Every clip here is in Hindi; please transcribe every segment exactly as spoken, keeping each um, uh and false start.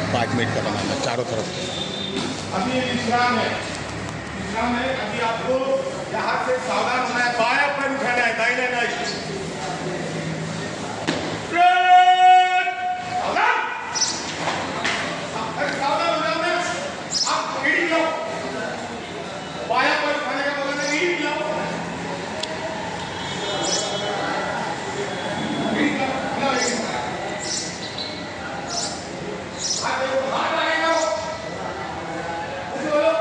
पाँच मिनट का बनाना चारों तरफ। अभी ये विश्राम है, विश्राम है। अभी आपको यहाँ से सावधान होना है, बाया पैर उठाना है, दाहिना नहीं। सावधान, सावधान हो जाओ ना। आप एड़ी लो, बाया पैर उठाने का बोला था, एड़ी लो। एड़ी लो, लो एड़ी। हाथ देखो, हाथ आएगा वो। उसे बोलो,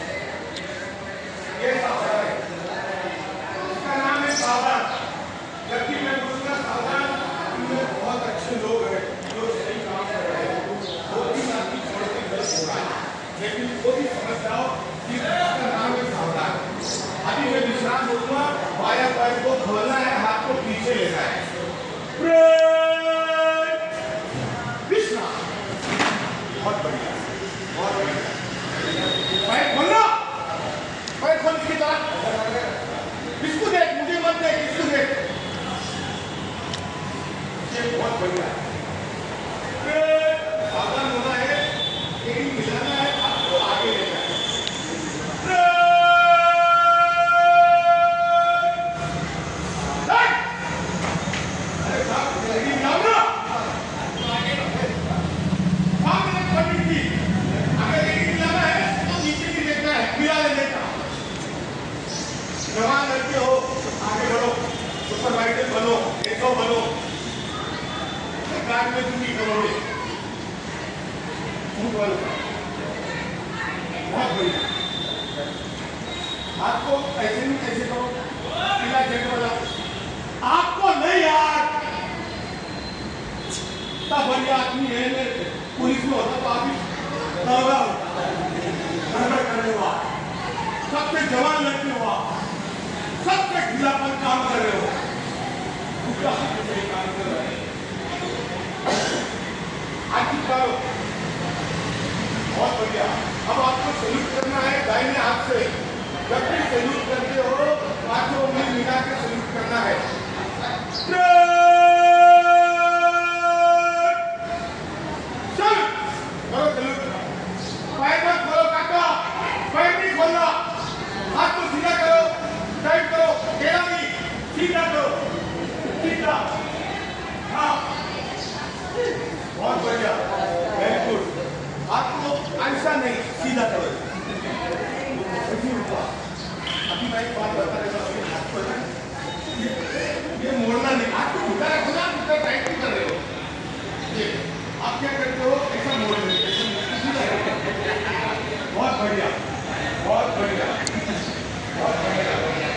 ये सावधान है। उसका नाम है सावधान। जबकि मैं बोलूँगा सावधान, इनमें बहुत अच्छे लोग हैं जो सही काम कर रहे हैं। वो भी आदमी छोड़ के गलत हो रहा है, लेकिन वो भी समझ जाओ कि इसका नाम है सावधान। अभी मैं विश्राम बोलूँगा, बाया पैर को खोलना है, हाथ को पीछे लेना है। विश्राम, बहुत बढ़िया, बहुत बढ़िया। पैर खोलना, पैर खोल की तरह। इसको देख, मुझे मत देख, इसको देख। ये बहुत बढ़िया है। सावधान होना है, एड़ी मिलाना है, आपको आगे लेना है। अरे साहब, एड़ी मिलाओ ना। सामने पंडित जी, अगर एड़ी मिलाना है तो नीचे भी देखना है, मिला लेने का। जवान लड़के हो, आगे बढ़ो, सुपरवाइजर बनो, एसओ बनो, सरकार में ड्यूटी करोगे। बहुत बढ़िया। आपको ऐसे नहीं कैसे करो, पीला जैकेट वाला आपको नहीं यार, तब बढ़िया आदमी है, पुलिस में होता तो आप ही दौड़ा गड़बड़ करने हुआ, सबसे जवान लड़के हुआ, सबसे ढीलापन काम कर रहे हो, काम कर रहे हैं। हाथ करो, बहुत बढ़िया। अब आपको सैल्यूट करना है दाहिने हाथ से। जब भी सैल्यूट करते हो, हाथों में मिला के सैल्यूट करना है। चल करो सैल्यूट। पैर मत खोलो काका, पैर नहीं खोलना, हाथ को सीधा करो, टाइट करो, टेढ़ा नहीं, सीधा करो, सीधा। हाँ, बहुत बढ़िया, वेरी गुड। आपको ऐसा नहीं, सीधा करो। अभी मैं एक बात बता रहा हूँ, हाथ को ना ये मोड़ना नहीं, हाथ को उठा रखो ना, उठा टाइट नहीं कर रहे हो। ये आप क्या करते हो, ऐसा मोड़ लेते हो। बहुत बढ़िया, बहुत बढ़िया, बहुत बढ़िया।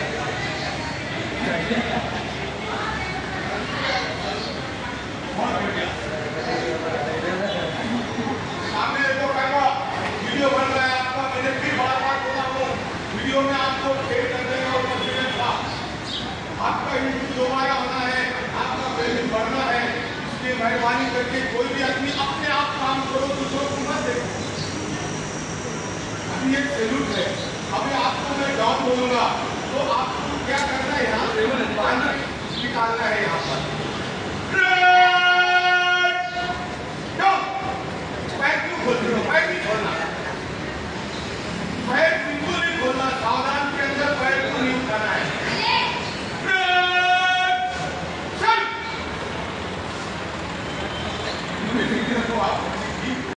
बहुत बढ़िया। सामने देखो काका, वीडियो बन रहा है आपका, मैंने फिर बार बार बोला हूँ, वीडियो में आपको शेयर कर देना और कॉन्फिडेंस था। आपका यूट्यूब दोबारा होना है, आपका पेमेंट बढ़ना है, इसलिए मेहरबानी करके कोई भी आदमी अपने आप काम करो, दूसरों को मत देखो। अभी एक सैल्यूट है, अभी आपको मैं जॉब बोलूँगा तो आपको क्या करना है, यहाँ से निकालना है यहाँ पर।